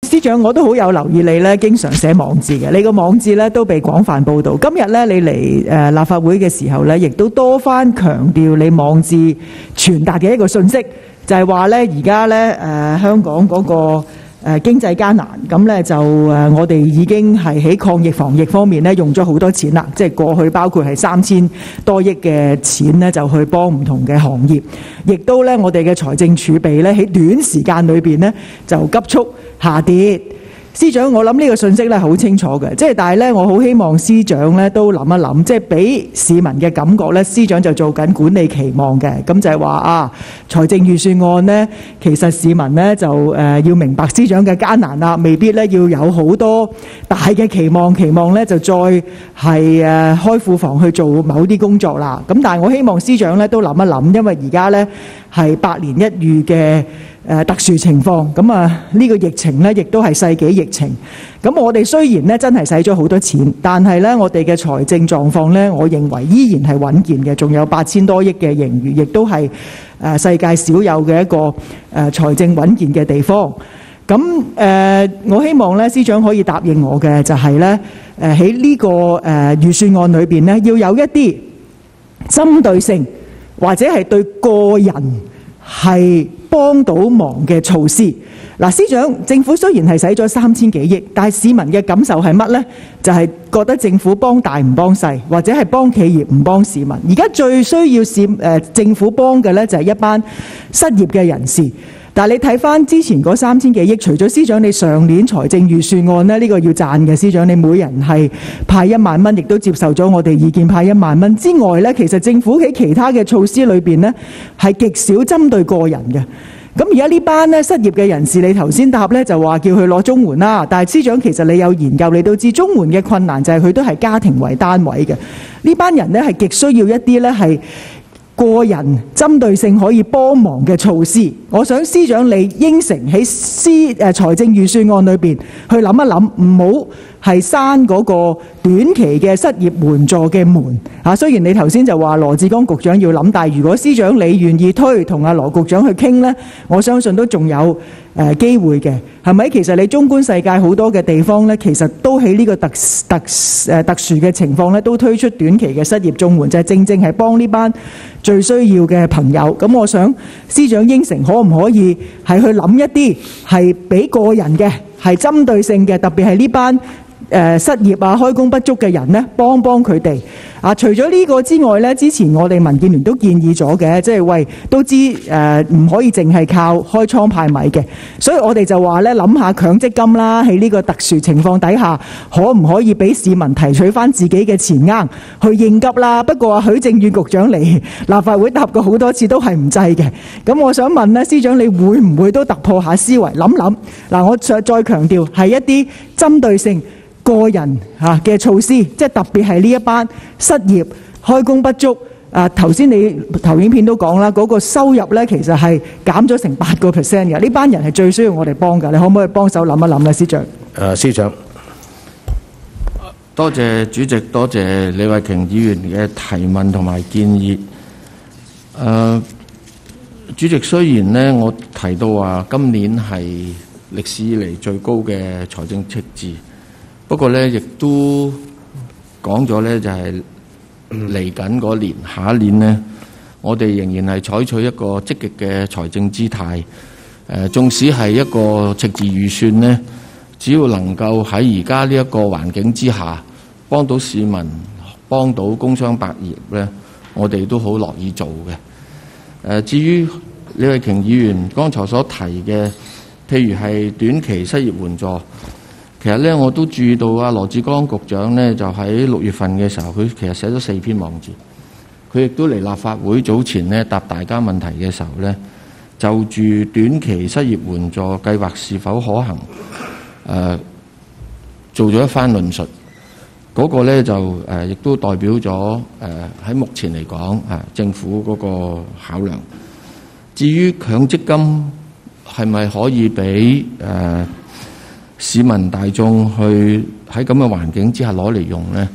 司長，我都好有留意你咧，經常寫網誌嘅，你個網誌咧都被廣泛報導。今日咧你嚟立法會嘅時候咧，亦都多番強調你網誌傳達嘅一個訊息，就係話咧而家咧香港嗰個經濟艱難，咁咧就我哋已經係喺抗疫防疫方面咧用咗好多錢啦，即係過去包括係3000多億嘅錢咧，就去幫唔同嘅行業，亦都咧我哋嘅財政儲備咧喺短時間裏邊咧就急速下跌。司長，我諗呢個信息咧好清楚嘅，即係但係咧，我好希望司長咧都諗一諗，即係俾市民嘅感覺咧，司長就做緊管理期望嘅，咁就係話啊，財政預算案咧，其實市民咧就要明白司長嘅艱難啦，未必咧要有好多大嘅期望咧就再係開庫房去做某啲工作啦。咁但係我希望司長咧都諗一諗，因為而家咧係百年一遇嘅特殊情況，咁呢個疫情咧亦都係世紀疫情。咁我哋雖然咧真係使咗好多錢，但係咧我哋嘅財政狀況咧，我認為依然係穩健嘅，仲有8000多億嘅盈餘，亦都係世界少有嘅一個財政穩健嘅地方。咁我希望咧司長可以答應我嘅就係咧喺呢個預算案裏邊咧，要有一啲針對性或者係對個人係幫到忙嘅措施。嗱，司長，政府雖然係使咗3000幾億，但係市民嘅感受係乜呢？就係覺得政府幫大唔幫細，或者係幫企業唔幫市民。而家最需要政府幫嘅呢，就係一班失業嘅人士。但係你睇翻之前嗰3000幾億，除咗司長你上年財政預算案呢，呢個要讚嘅，司長你每人係派1萬蚊，亦都接受咗我哋意見派1萬蚊之外呢，其實政府喺其他嘅措施裏邊呢，係極少針對個人嘅。咁而家呢班咧失業嘅人士，你頭先答咧就話叫佢攞綜援啦，但係司長其實你有研究，你都知綜援嘅困難就係佢都係家庭為單位嘅，呢班人咧係極需要一啲咧係個人針對性可以幫忙嘅措施。我想司長你應承喺財政預算案裏邊去諗一諗，唔好係閂嗰個短期嘅失業援助嘅門嚇。雖然你頭先就話羅致光局長要諗，但係如果司長你願意推同阿羅局長去傾呢，我相信都仲有機會嘅，係咪？其實你縱觀世界好多嘅地方呢，其實都喺呢個特殊嘅情況呢，都推出短期嘅失業綜援，就係正係幫呢班最需要嘅朋友。咁我想司長應承，可唔可以係去諗一啲係俾個人嘅，係針對性嘅，特別係呢班失業啊、開工不足嘅人呢，幫幫佢哋啊！除咗呢個之外呢，之前我哋民建聯都建議咗嘅，即係喂都知唔可以淨係靠開倉派米嘅，所以我哋就話呢，諗下強積金啦，喺呢個特殊情況底下，可唔可以俾市民提取翻自己嘅錢罌去應急啦？不過許正宇局長嚟立法會答過好多次都係唔制嘅。咁我想問呢，司長你會唔會都突破下思維，諗諗嗱？我再強調係一啲針對性個人嘅措施，即係特別係呢一班失業、開工不足。頭先你投影片都講啦，嗰個收入咧其實係減咗成8%嘅。呢班人係最需要我哋幫㗎，你可唔可以幫手諗一諗咧，司長？ 司長，多謝主席，多謝李慧瓊議員嘅提問同埋建議。主席，雖然呢，我提到話今年係歷史以嚟最高嘅財政赤字。不過咧，亦都講咗咧，就係嚟緊嗰年、下一年呢，我哋仍然係採取一個積極嘅財政姿態。縱使係一個赤字預算呢，只要能夠喺而家呢一個環境之下，幫到市民、幫到工商百業咧，我哋都好樂意做嘅。至於李慧瓊議員剛才所提嘅，譬如係短期失業援助。其實咧，我都注意到啊，羅致光局長呢，就喺6月份嘅時候，佢其實寫咗4篇網誌。佢亦都嚟立法會早前呢答大家問題嘅時候呢，就住短期失業援助計劃是否可行，做咗一番論述。嗰個呢，就亦都代表咗喺目前嚟講政府嗰個考量。至於強積金係咪可以俾市民大眾去喺咁嘅環境之下攞嚟用呢？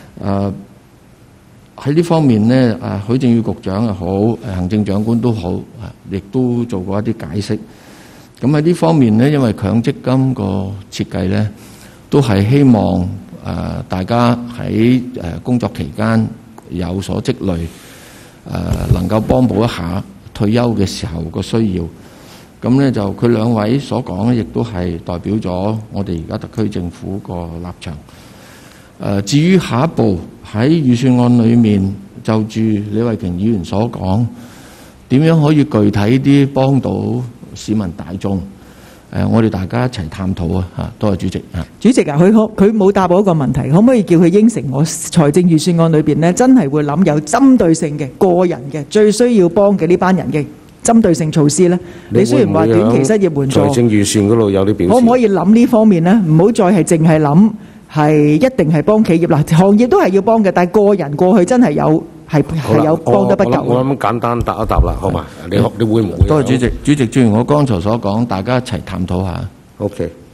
喺呢方面呢，許正宇局長又好，行政長官都好，亦都做過一啲解釋。 咁喺呢方面呢，因為強積金個設計呢，都係希望大家喺工作期間有所積累，能夠幫補一下退休嘅時候個需要。咁呢，就佢兩位所講咧，亦都係代表咗我哋而家特區政府個立場。至於下一步喺預算案裏面，就住李慧瓊議員所講，點樣可以具體啲幫到市民大眾？我哋大家一齊探討啊！嚇，多謝主席嚇。 主席啊，佢冇答我一個問題，可唔可以叫佢應承我財政預算案裏邊呢，真係會諗有針對性嘅個人嘅最需要幫嘅呢班人嘅針對性措施呢？你雖然話短期失業援助， 財政預算嗰度有啲表示， 可唔可以諗呢方面呢？唔好再係淨係諗係一定係幫企業啦，行業都係要幫嘅，但係個人過去真係有係有幫得不夠。 我諗簡單答一答啦，好嘛？你會唔會？ 多謝主席。主席，正如我剛才所講，大家一齊探討下。 OK。